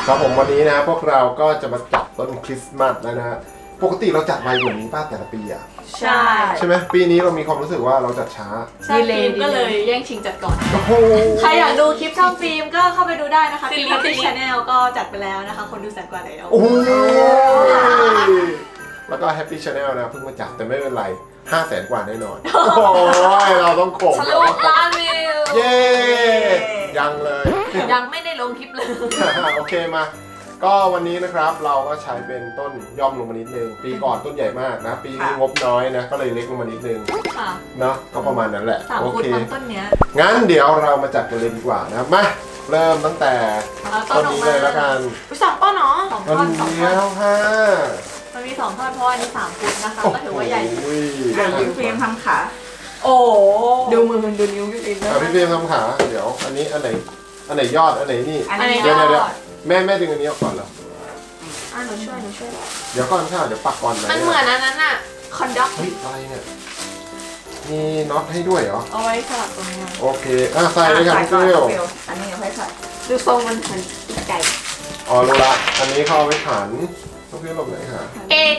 ครับผมวันนี้นะพวกเราก็จะมาจัดต้นคริสต์มาสแล้วนะปกติเราจัดไวกว่านี้ป้าแต่ละปีอะใช่ไหมปีนี้เรามีความรู้สึกว่าเราจัดช้าฟิล์มก็เลยแย่งชิงจัดก่อนโอ้โหใครอยากดูคลิปช่องฟิล์มก็เข้าไปดูได้นะคะฟิล์มที่ชาแนลก็จัดไปแล้วนะคะคนดูแสนกว่าแล้วโอ้ยแล้วก็ Happy Channel นะเพิ่งมาจัดแต่ไม่เป็นไร500,000 กว่าแน่นอนโอ้ยเราต้องโขงทะลุล้านวิวเย้ยังเลยยังไม่ได้ลงคลิปเลยโอเคมาก็วันนี้นะครับเราก็ใช้เป็นต้นย่อมลงมานิดนึงปีก่อนต้นใหญ่มากนะปีนี้งบน้อยนะก็เลยเล็กลงมานิดนึงเนาะก็ประมาณนั้นแหละโอเคต้นเนี้ยงั้นเดี๋ยวเรามาจัดกันเลยดีกว่านะมาเริ่มตั้งแต่ต้นนี้เลยแล้วกัน 2 ต้นเนาะ2 ต้นเดียวค่ะมันมี2 ต้นเพราะอันนี้3 ฟุตนะคะก็ถือว่าใหญ่พี่ฟิล์มทำขาโอ้ดูมือมันดูนิ้วพี่ฟิล์มพี่ฟิล์มทำขาเดี๋ยวอันนี้อันไหนยอดอันไหนนี่เดี๋ยวแม่ดึงอันนี้ออกก่อนเหรอหนูช่วยเดี๋ยวก่อนค่ะเดี๋ยวปักก่อนมันเหมือนอันนั้นอะคอนดักเฮ้ยอะไรเนี่ยมีน็อตให้ด้วยเหรอเอาไว้สลับตรงนี้โอเคใส่เลยครับพี่ฟิลอันนี้เอาไว้ใส่ดูทรงมันเหมือนไก่อ๋อรู้ละอันนี้เขาเอาไว้ขันพี่ฟิลหลบไหนคะเอก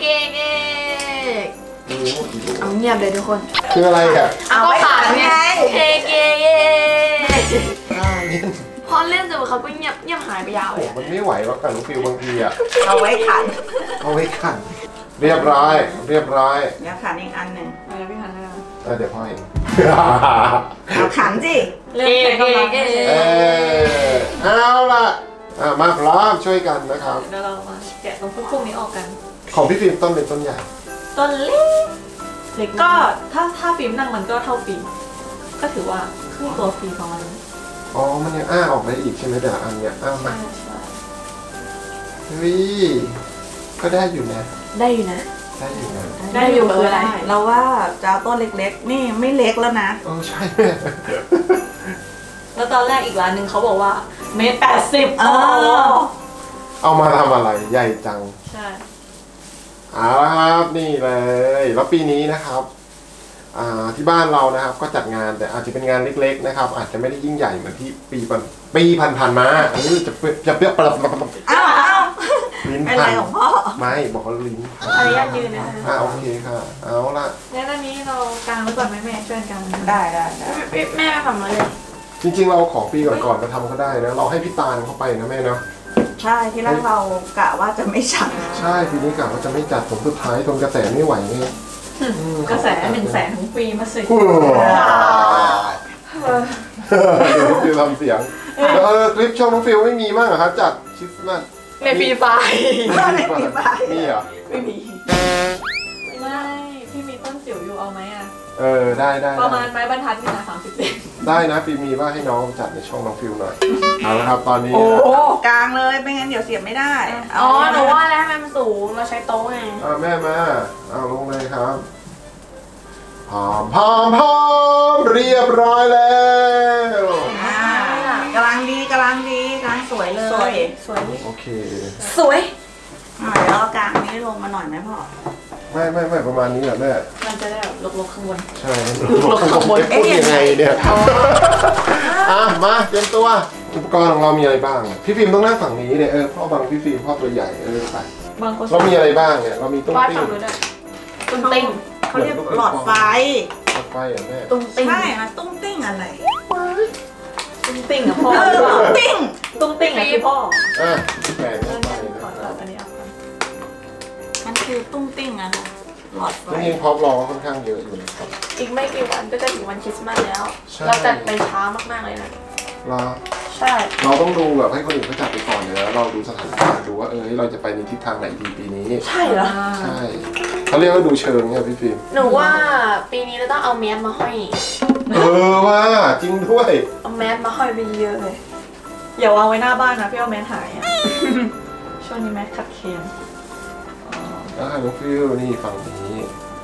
เอาเงียบเลยทุกคนคืออะไรอ่ะเอาไว้ขันไงเอกพอเล่นจนเขาก็เงียบหายไปยาวเลยมันไม่ไหวหรอกกันน้องฟิลบางทีอ่ะเอาไว้ขันเรียบร้อยเดี๋ยวขันอีกอันหนึ่งพี่ขันเลยเดี๋ยวพ่อเห็นเอาขันสิเเอาล่ะมาพร้อมช่วยกันนะครับเดี๋ยวเรามาแกะตรงพุ่งนี้ออกกันของพี่ฟิล์มต้นเล็กต้นใหญ่ต้นเล็กก็ถ้าฟิล์มนั่งมันก็เท่าฟิล์มก็ถือว่าครึ่งตัวฟิล์มประมาณนี้อ๋อมันยังออกได้อีกใช่ไหมแต่อันเนี้ยมาก็ได้อยู่นะได้อยู่นะคืออะไรเราว่าจะเอาต้นเล็กๆนี่ไม่เล็กแล้วนะใช่แล้วตอนแรกอีกร้านหนึ่งเขาบอกว่า1.80 เอามาทำอะไรใหญ่จังใช่เอาละครับนี่เลยแล้วปีนี้นะครับที่บ้านเรานะครับก็จัดงานแต่อาจจะเป็นงานเล็กๆนะครับอาจจะไม่ได้ยิ่งใหญ่เหมือนที่ปีผ่านมาจะเปรี้ยวปรับลิ้นอะไรของพ่อไม่บอกว่าลิ้นอะไรยืนนะคะโอเคค่ะเอาละแล้วอันนี้เรากางไว้ก่อนไหมแม่ช่วยกันได้แม่ทำมาเลยจริงๆเราของปีก่อนๆมาทำก็ได้นะเราให้พี่ตาลเข้าไปนะแม่เนาะใช่ที่แรกเรากะว่าจะไม่จัดใช่ปีนี้กะว่าจะไม่จัดผมสุดท้ายทนกระแสไม่ไหวไงกระแส100,000ทั้งปีมาสิฟิวทำเสียงคลิปช่องน้องฟิวไม่มีมั้งเหรอครับจัดคริสต์มาสในฟรีไฟมีเหรอไม่มีไม่พี่มีต้นจิ๋วอยู่เอาไหมได้ประมาณไม้บรรทัดนี่นะ30 เซนได้นะปีมีว่าให้น้องจัดในช่องน้องฟิวหน่อยเอาละครับตอนนี้โอ้กลางเลยไม่งั้นเดี๋ยวเสียบไม่ได้หนูว่าแล้วให้มันสูงเราใช้โต๊ะไงแม่มาเอาลงเลยครับพร้อมเรียบร้อยแล้วกำลังดีกำลังสวยเลยสวยโอเคสวยแล้วกลางนี้ลงมาหน่อยไหมพ่อไม่ประมาณนี้แหละแม่มันจะได้แบบลกๆข้างบนใช่ลกข้างบนพูดยังไงเนี่ยมาเตรียมตัวอุปกรณ์ของเรามีอะไรบ้างพี่ฟิล์มต้องนั่งฝั่งนี้เนี่ยพ่อบังพี่ฟิล์มพ่อตัวใหญ่ไปเรามีอะไรบ้างเนี่ยเรามีตุ้งติ้งเขาเรียกหลอดไฟแม่ตุ้งติ้งใช่นะตุ้งติ้งอะไรตุ้งติ้งอะพ่อตุ้งติ้งอะคือพ่อแปลกไปอันนี้มันคือตุ้งติ้งอะค่ะหลอดไฟจริงๆพร็อพรอค่อนข้างเยอะอยู่นะครับอีกไม่กี่วันก็จะถึงวันคริสต์มาสแล้วเราจัดไปช้ามากๆเลยนะใช่เราต้องดูแบบให้คนอื่นเขาจัดไปก่อนเนี่ยแล้วเราดูสถานการณ์ดูว่าเราจะไปในทิศทางไหนดีปีนี้ใช่เหรอใช่เขาเรียกว่าดูเชิงเนี่ยพี่ฟิล์มหนูว่าปีนี้เราต้องเอาแมสมาห้อยว่าจริงด้วยเอาแมสมาห้อยไปเยอะเลยอย่าเอาไว้หน้าบ้านนะพี่เอาแมสหายช่วงนี้แมสขัดเคียงน้องฟิวนี่ฝั่งนี้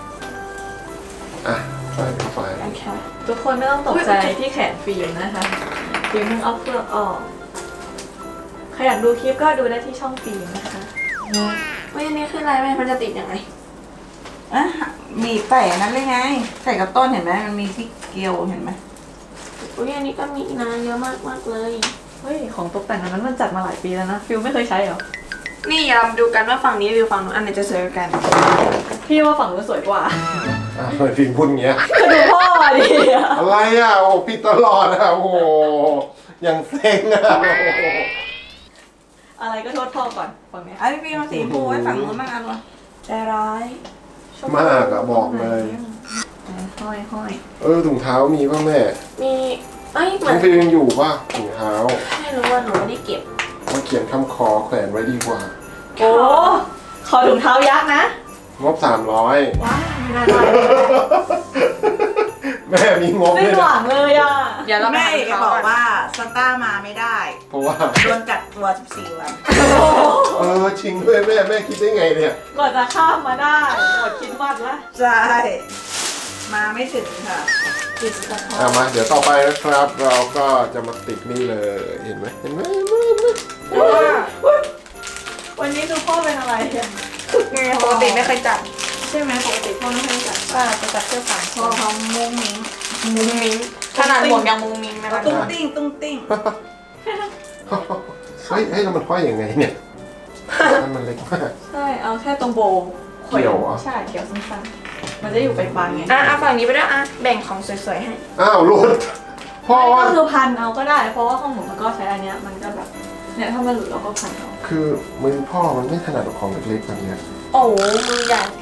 ไฟทุกคนไม่ต้องตกใจที่แขนฟิล์มนะคะฟิล์มเพิ่งเอาเปลือกออกใครอยากดูคลิปก็ดูได้ที่ช่องฟิล์มนะคะว่าอันนี้คืออะไรแม่มันจะติดยังไงมีใส่นั้นเลยไงใส่กับต้นเห็นไหมมันมีที่เกลียวเห็นไหมอันนี้ก็มีนะเยอะมากเลยเฮ้ยของตกแต่งอันนั้นมันจัดมาหลายปีแล้วนะฟิลไม่เคยใช้เหรอนี่เรามาดูกันว่าฝั่งนี้วิวฝั่งนู้นอันไหนจะสวยกว่ากันพี่ว่าฝั่งนู้นสวยกว่าทำไมพิงพูดอย่างเงี้ยก็ดูพ่อมาดิอะไรอ่ะโอ้ผิดตลอดอ่ะโอ้โหอย่างเซ็งอ่ะโอ้โหอะไรก็โทษพ่อก่อนฝั่งเนี้ยไอ้พี่เอาสีชมพูไว้ฝั่งนู้นบ้างอันวะใจร้ายมากอ่ะบอกเลยห้อยถุงเท้ามีป่ะแม่มีเอ้ยเหมืน้ออน งฟิลยังอยู่ป่ะถุงเท้าไม่รู้ว่าหนูไม่ได้เก็บมาเขียนคำขอแขวนไว้ดีกว่าโอ้ขอถุงเท้ายักษ์นะงบ 300 ว้าวไม่น่าได้แม่มีงบไม่ด้วยหนะวังเลยอ่ะเดี๋ยวเราไปแม่หาเอกเขาบอกก่อนว่าสตาร์มาไม่ได้เพราะว่าโดนกักตัว14 วันจริงด้วยแม่คิดได้ไงเนี่ยก่อนจะข้ามมาได้หมดคิดวัดละใช่ มาไม่ถึงค่ะจิตสะท้อเอามาเดี๋ยวต่อไปนะครับ เราก็จะมาติดนี่เลย เห็นไหมเห็นไหมเพราะว่าวันนี้คือพ่อเป็นอะไรอ่ะปกติไม่เคยจัดใช่ไหมปกติพ่อไม่เคยจัดป้าจะจัดเสื้อผ้าพ่อเขามุ้งมิ้งมุ้งมิ้งขนาดหมวกยังมุ้งมิ้งนะคะตุ้งติ้งตุ้งติ้งเฮ้ยแล้วมันห้อยยังไงเนี่ยมันเล็กมากใช่เอาแค่ตรงโบเกี่ยวเหรอใช่เกี่ยวสั้นๆมันจะอยู่ไปปลายไงเอาฝั่งนี้ไปด้วยแบ่งของสวยๆให้อ้าวหลุดพ่อว่าก็คือพันเอาก็ได้ เพราะว่าข้างหนูมันก็ใช้อันเนี้ยมันก็แบบเนี่ยถ้ามันหลุดเราก็พันเอาคือมือพ่อมันไม่ถนัดกับของเล็กๆแบบเนี้ยโอ้มือใหญ่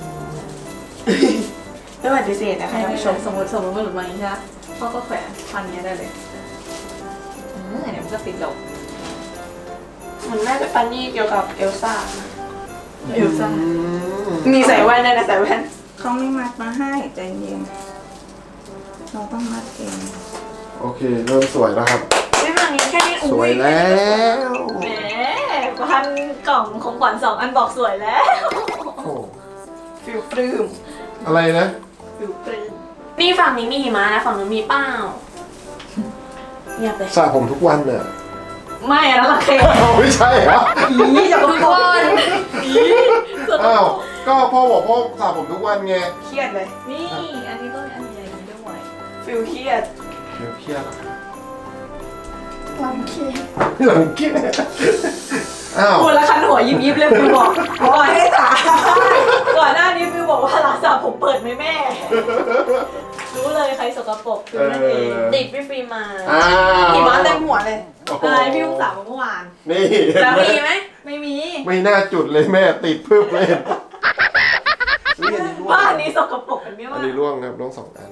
ไม่ปฏิเสธนะคะท่านผู้ชมสมมติมันหลุดมาอย่างนี้ใช่ไหมพ่อก็แขวนพันเนี้ยได้เลยเดี๋ยวมันก็ติดดอกเหมือนแม่จะปันนี่เกี่ยวกับเอลซ่าเอลซ่ามีใส่แว่นด้วยนะใส่แว่นเขาไม่มัดมาให้ใจเย็นเราต้องมัดเองโอเคเริ่มสวยแล้วครับไม่ฝั่งนี้แค่นี้สวยแล้วแหมพันกล่องของขวัญ2 อันบอกสวยแล้วโอ้ฟิลปลื้มอะไรนะอยู่ปรีนี่ฝั่งนี้มีหิมะนะฝั่งนู้นมีเป้าเงียบเลยสระผมทุกวันน่ะไม่อันนั้นละเคไม่ใช่เหรออีจะทุกคนอ้าวก็พ่อบอกพ่อสระผมทุกวันไงเครียดเลยนี่อันนี้ต้องอันใหญ่ๆด้วยฟิลเครียดเดี๋ยวเครียดเหรอลำเครียดหลังเครียดอ้าวคุณละคันหัวยิบๆเลยฟิวบอกก่อนให้สาก่อนหน้านี้ฟิวบอกว่าร้านสระผมเปิดไหมแม่ รู้เลยใครสกปรกฟิวนั่นเองติดพี่ฟิล์มมาอ้าวหิมะเต็มหัวเลยโอ้โหอะไรพี่เพิ่งสระมาเมื่อวานนี่แล้วมีไหมไม่มีไม่น่าจุดเลยแม่ติดเพิ่มเลยอุ๊ยอันนี้ร่วงบ้านนี้สกปรกกันไม่อัว่านนี้ร่วงครับร่วง2 อัน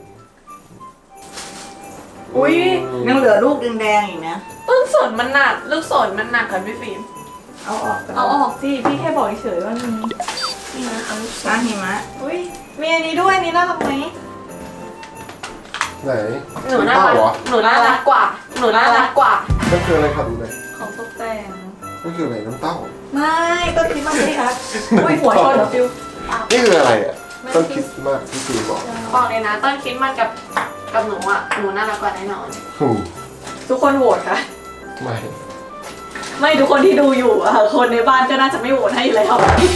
อุ้ยยังเหลือลูกแดงๆอีกนะต้นสนมันหนักลูกสนมันหนักค่ะพี่ฟิล์มเอาออกกันเอาออกสิพี่แค่บอกเฉยๆว่ามีนี่นะเอาลูกสร้าน นหิมะอุ้ยมีอันนี้ด้วยอันนี้น่ารักไหมไหนหนูน่าเต้ารักเหรอหนูน่ารักกว่า หนูน่ารักกว่านั่นคืออะไรครับดูเลยของตกแต่งนั่นคืออะไรน้ำเต้าไม่ต้นคริสต์มาสสิคะอุ้ยหัวชนเหรอฟิวนี่คืออะไรอ่ะต้นคริสต์มาสที่ฟิล์มบอกบอกเลยนะต้นคริสต์มาสกับหนูอ่ะหนูน่ารักกว่าแน่นอนหูทุกคนโหวตค่ะไม่ไม่ทุกคนที่ดูอยู่อะคนในบ้านก็น่าจะไม่โหวตให้อยู่แล้วน่ารัก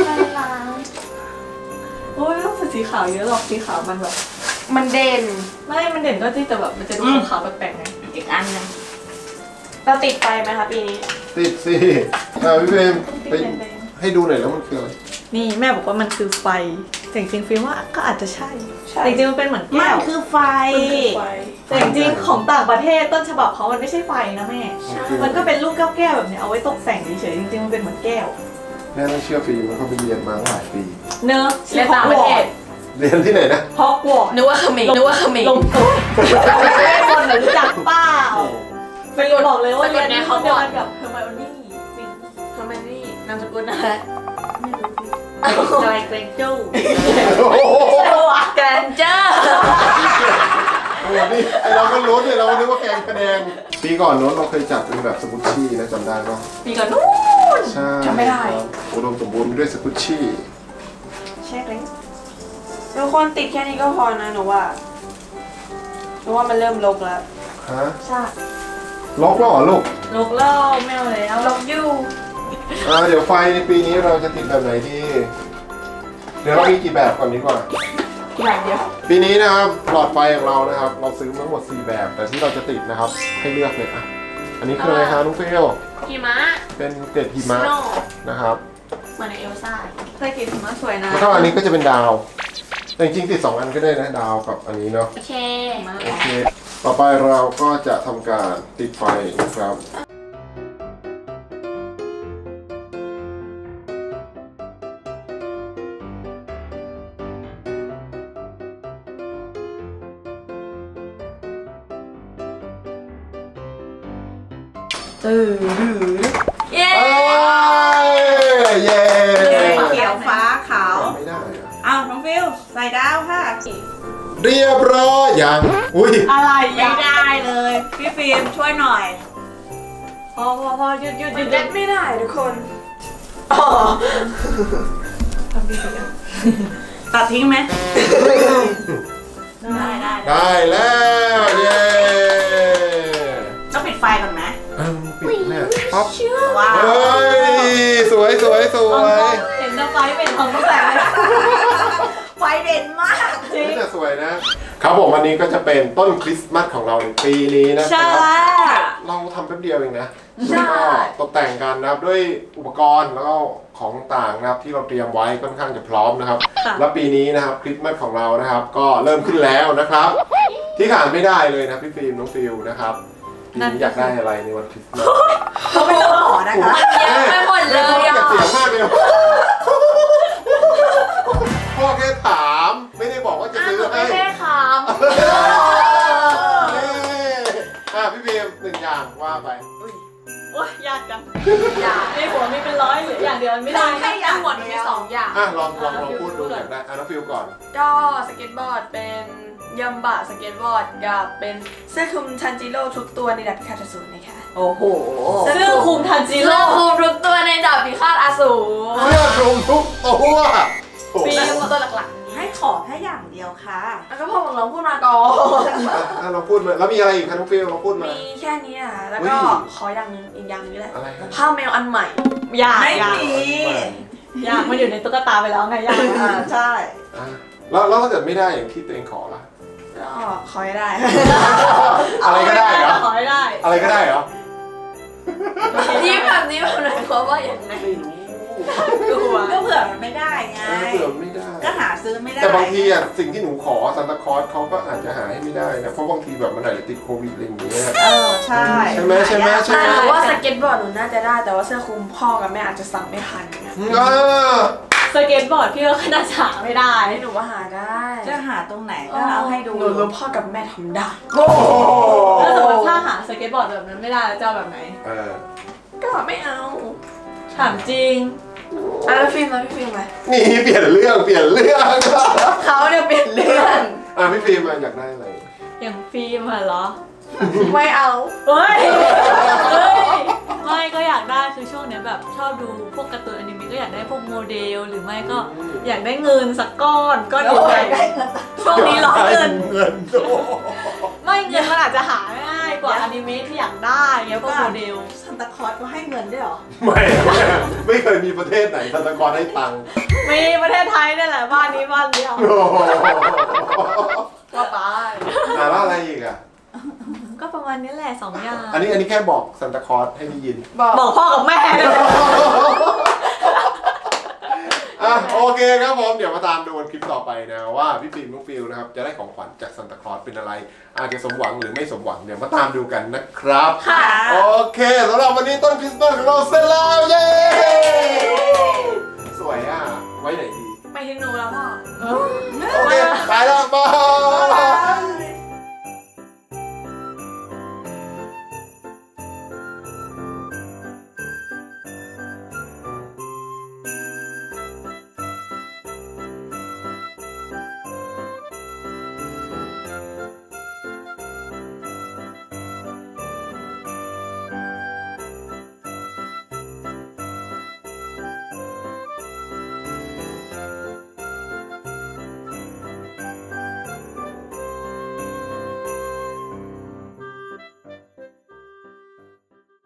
โอ้ยไม่ต้องใส่สีขาวเยอะหรอกสีขาวมันแบบมันเด่นไม่มันเด่นก็จริงแต่แบบมันจะดูขาวๆแปลกๆไงอีกอันหนึงเราติดไฟไหมคะปีนี้ติดสิพี่เฟรมไปให้ดูหน่อยแล้วมันคืออะไรนี่แม่บอกว่ามันคือไฟแต่จริงๆฟิลว่าก็อาจจะใช่แต่จริงๆมันเป็นเหมือนมัแก้นวคือไฟแต่จริงๆของต่างประเทศต้นฉบับเขามันไม่ใช่ไฟนะแม่ มันก็เป็นลูกแก้วๆแบบเนี้ยเอาไว้ตกแต่งเฉยๆจริงๆมันเป็นเหมือนแก้วแม่ต้องเชื่อฟิล์มมันเขาไปเรียนมาตั้งหลายปีเนอะเรียนต่างประเทศเรียนที่ไหนนะฮอกวอตส์นึกว่าเขมรนึกว่าเขมรลงโต๊ะไม่คนน่ะรู้จักเปล่าเป็นบอกเลยว่าเรียนในเขาเดียวกันกับเฮอร์ไมโอนี่จริงทำไมนี่นามสกุลอะไรจอยเกรนจูโอ้โหแกรนเจอร์โอ้โหนี่ไอเราก็รู้เนี่ยเราก็นึกว่าแกงคะแนนปีก่อนโน้นเราเคยจัดเป็นแบบสกุชชี่นะจำได้ปะปีก่อนนู้นใช่จำไม่ได้ครับอุดมสมบูรณ์ไปด้วยสกุชชี่ใช่เลยทุกคนติดแค่นี้ก็พอนะหนูว่ามันเริ่มรกแล้วฮะใช่ล็อกแล้วเหรอลูกลกเล่าแมวแล้วรกอยู่เดี๋ยวไฟในปีนี้เราจะติดแบบไหนดีเดี๋ยวเรามีกี่แบบก่อนดีกว่าแบบเดียวปีนี้นะครับหลอดไฟของเรานะครับ เราซื้อมาทั้งหมด4แบบ แต่ที่เราจะติดนะครับ ให้เลือกเลยอ่ะอันนี้คืออะไรคะน้องฟิลหิมะเป็นเกล็ดหิมะ Snow นะครับเหมือนในเอลซ่าใส่กลิ่นหิมะสวยนะแล้วก็อันนี้ก็จะเป็นดาวแต่จริงๆติด2 อันก็ได้นะดาวกับอันนี้เนาะโอเคโอเคต่อไปเราก็จะทำการติดไฟนะครับเย้เอ้ยเย้เขียวฟ้าขาวไม่ได้อะอ้าวน้องฟิลใส่ดาวค่ะเรียบร้อยยังอุ้ยอะไรไม่ได้เลย พี่ฟิล์มช่วยหน่อยพอหยุดเล่นไม่ได้ทุกคนอ๋อตัดทิ้งไหมได้ได้แล้วเย้ต้องปิดไฟก่อนไหมปิดแม่ป๊อปว้าวเฮ้ยสวยเห็นน้ำไฟเป็นของแสงเลยไฟเด่นมากจริงนี่แต่สวยนะครับผมวันนี้ก็จะเป็นต้นคริสต์มาสของเราในปีนี้นะคใช่รับ เราทำแป๊บเดียวเองนะแล้วก็ตกแต่งกันนะครับด้วยอุปกรณ์แล้วก็ของต่างนะครับที่เราเตรียมไว้ค่อนข้างจะพร้อมนะครับ แล้วปีนี้นะครับคริสต์มาสของเรานะครับ ก็เริ่มขึ้นแล้วนะครับ ที่ขาดไม่ได้เลยนะพี่ฟิล์มน้องฟิลนะครับปีนี้อยากได้อะไรในวันคริสต์มาสเขาไม่ต้องขอนะคะเยอะไปหมดเลยอยาอ่ะกเสียงมากเลยพ่อแค่ถามไม่ได้บอกว่าจะซื้อไม่ให้ใช่คพี่ฟิล์ม1 อย่างว่าไปำโอ้ยยากจังอยากในหัวมีเป็น100หรืออย่างเดียวมันไม่ได้ให้อย่างทั้งหมดมี2 อย่างลองพูดดูอยากได้น้องฟิลก่อนก็สเก็ตบอร์ดเป็นยัมบะสเก็ตบอร์ดกับเป็นเสื้อคลุมทันจิโร่ทุกตัวในดับพิฆาตอสูรนะคะโอ้โหเสื้อคลุมทันจิเสื้โร่อคลุมทุกตัวในดาบพิฆาตอสูรเสื้อคลุมทุกตัวปีตัวหลักให้ขอแค่อย่างเดียวค่ะๆแล้วก็พ่อของเราพูดมาก่อนเราพูดมาแล้วมีอะไรอีกคะน้องฟิลเราพูดมามีแค่นี้อ่ะแล้วก็อุ้ยขออย่างหนึงอีกอย่างหนึงก็ได้อะไรครับผ้าแมวอันใหม่อยากไม่อยากมีอยากมันอยู่ในตุ๊กตาไปแล้วไงอยากใช่แล้วถ้าเกิดไม่ได้อย่างที่ตัวเองขอล่ะก็ขอให้ได้อะไรก็ได้เหรอขอให้ได้อะไรก็ได้เหรอยิ้มแบบนี้แบบไหนเพราะว่าอย่างไรไม่รู้ดูอ่ะก็เผื่อมันไม่ได้ไงเผื่อไม่ได้ก็หาซื้อไม่ได้แต่บางทีสิ่งที่หนูขอซันตาคลอสเขาก็อาจจะหาให้ไม่ได้นะเพราะบางทีแบบมันอาจจะติดโควิดอะไรอย่างเงี้ยใช่ใช่ไหมแต่หนูว่าสเก็ตบอร์ดหนูน่าจะได้แต่ว่าเสื้อคลุมพ่อกับแม่อาจจะสั่งไม่ทันเนี่ยสเก็ตบอร์ดพี่ก็น่าจะหาไม่ได้หนูว่าหาได้จะหาตรงไหนก็เอาให้ดูหนูรู้พ่อกับแม่ทำได้โอ้โหแล้วสมมติถ้าหาสเก็ตบอร์ดแบบนั้นไม่ได้แล้วจะเอาแบบไหนก็ไม่เอาถามจริงแล้วฟิล์มนะพี่ฟิล์มไหมนี่เปลี่ยนเรื่องเขาเนี่ยเปลี่ยนเรื่องพี่ฟิล์มอยากได้อะไรอย่างฟิล์มอะเหรอไม่เอาเฮ้ยไม่ก็อยากได้คือช่วงเนี้ยแบบชอบดูพวกการ์ตูนอนิเมะก็อยากได้พวกโมเดลหรือไม่ก็อยากได้เงินสักก้อนก็ดีใจช่วงนี้ร้อนเงินเงินโอ้ไม่เงินมันอาจจะหาง่ายกว่าอนิเมะที่อยากได้เงี้ยพวกโมเดลซันตาคลอสก็ให้เงินด้วยเหรอไม่เคยมีประเทศไหนซันตาคลอสให้ตังค์มีประเทศไทยนี่แหละบ้านนี้บ้านเดียวโอ้โหว่าไปแล้วอะไรอีกอ่ะก็ประมาณนี้แหละ2 อย่างอันนี้แค่บอกซันตาคลอสให้ได้ยินบอกพ่อกับแม่เลยโอเคครับผมเดี๋ยวมาตามดูกันคลิปต่อไปนะว่าพี่ฟิล์มน้องฟิลนะครับจะได้ของขวัญจากซันตาคลอสเป็นอะไร อาจจะสมหวังหรือไม่สมหวังเดี๋ยวมาตามดูกันนะครับค่ะโอเคสำหรับวันนี้ต้นคริสต์มาสของเราเสร็จแล้วเย้สวยอ่ะไว้ไหนดีไปถึงหนูแล้วพ่อโอเคไปแล้วบาย